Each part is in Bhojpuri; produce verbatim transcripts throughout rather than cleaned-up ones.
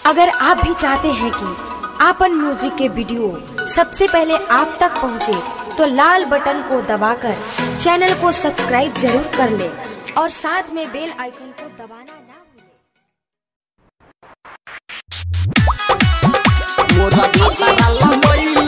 अगर आप भी चाहते हैं कि आपन म्यूजिक के वीडियो सबसे पहले आप तक पहुंचे, तो लाल बटन को दबाकर चैनल को सब्सक्राइब जरूर कर ले और साथ में बेल आइकन को दबाना ना भूलें।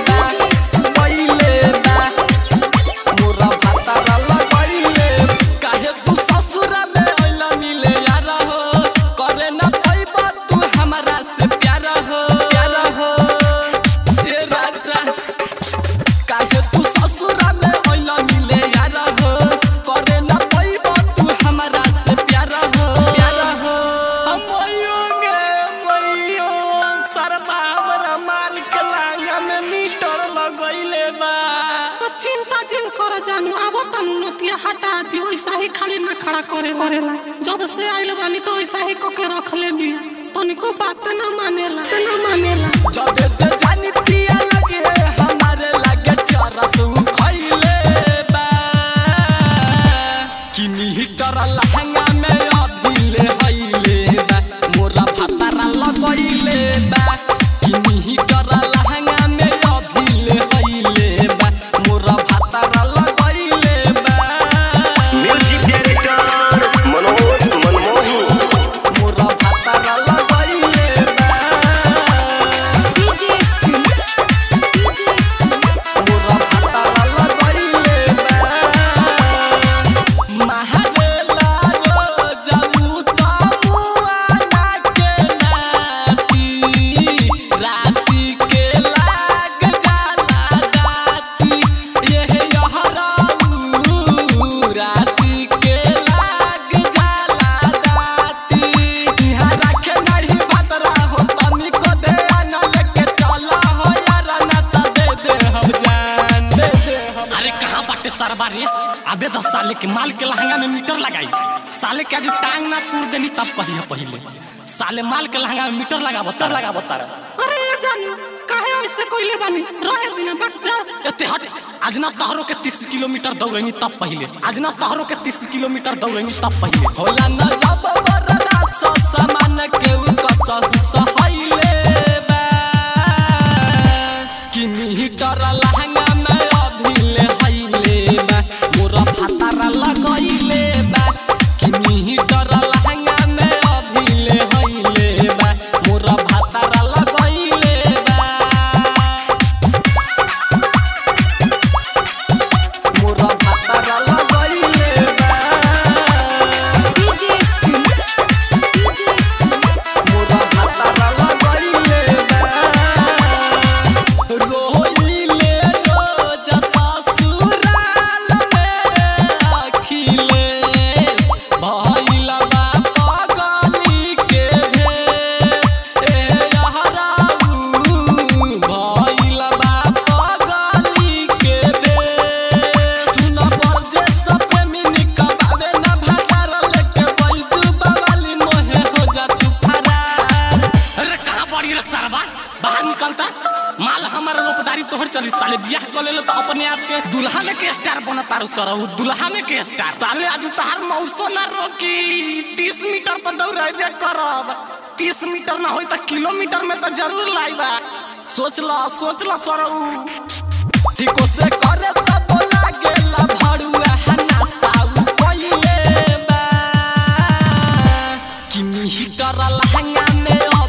चिंता जिन कर जानू अब तनु नतिया हटा दियो, ऐसा ही खाली न खड़ा करे करेला। जब से आइल बानी तो ऐसा ही कोके रख लेनी, तनिको बात न मानेला न मानेला। जब से जानी पिया लगे हमारे लगे चरस खइले बा, किनी हिटर लहंगा में अभी ले हइले बा, मोरा फतारा लगइले बा, किनी हिटर लहंगा में अभी ले हइले बा, मोरा फतारा लगइले बा। म्यूजिक डायरेक्टर मनोज मनमोही, मोरा फतारा लगइले बा, डीजे सिंह मोरा फतारा लगइले बा। महादेला रो जाऊ तमुआ नाके नाती, राती के लाग जाला दाती, ये यहराऊ राती के लाग जाला दाती। यहाँ रखे नहीं भतरा हो तनिको ध्यान लेके चला हो यारा, ना त दे दे हम जान, दे दे हम। अरे कहाँ बाटे सरबा रे? अबे दस साले के माल के लहंगा में मीटर लगाई, साले के आज टांग ना तोड़ देनी तब कहिए पहले। साले माल के लहंगा में मीटर लगा बता लगा बता अरे जानू काहे ऐसे कोइले बानी, रहे बिना बात जा। एते हट। आज ना तहरो के तीस किलोमीटर दौड़ेनी तब पहले, आज ना तहरो के तीस किलोमीटर दौड़ेनी तब पहले। होला न जब बरदा सो सामान के उ कसहु सहइले बा, किनी हिटर लहंगा में अभी ले हइले बा, मोरा फतारा लगइले बा, किनी हिटर लहंगा में अभी ले हइले बा, मोरा फतारा लगइले बा, मोरा फतारा लगइले बा। डीजे सिंह मोरा फतारा लगइले बा, रोइले रोज ससुराल में अखिले, भइला बा पगली के भेष, ए यहराऊ भइला बा पगली के भेष। सुन बरजे सब प्रेमी निकबावे ना भतार लेके बैजू बवाली मोहे हो जा तू फरार। अरे कहाँ पड़ी रे सरबा? बाहर निकलता माल हमारा रोपदारी तोहर चली। साले बियाह कर ले तो अपने आप के दुल्हा में के स्टार बनता रू सरहु, दुल्हा में के स्टार। साले आज तहार मौसो ना रोकी, तीस मीटर तो दौड़ाबे करब, तीस मीटर ना होई तो किलोमीटर में तो जरूर लाइबा। सोच ला सोच ला सरहु। ठीको से करे त बोला गेला भड़ुआ हना साउ कइले बा, किनी हिटर लहंगा में